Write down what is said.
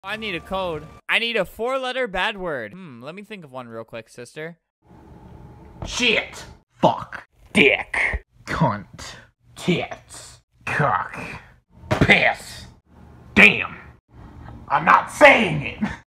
I need a code. I need a 4-letter bad word. Let me think of one real quick, sister. Shit. Fuck. Dick. Cunt. Tits. Cock. Piss. Damn. I'm not saying it.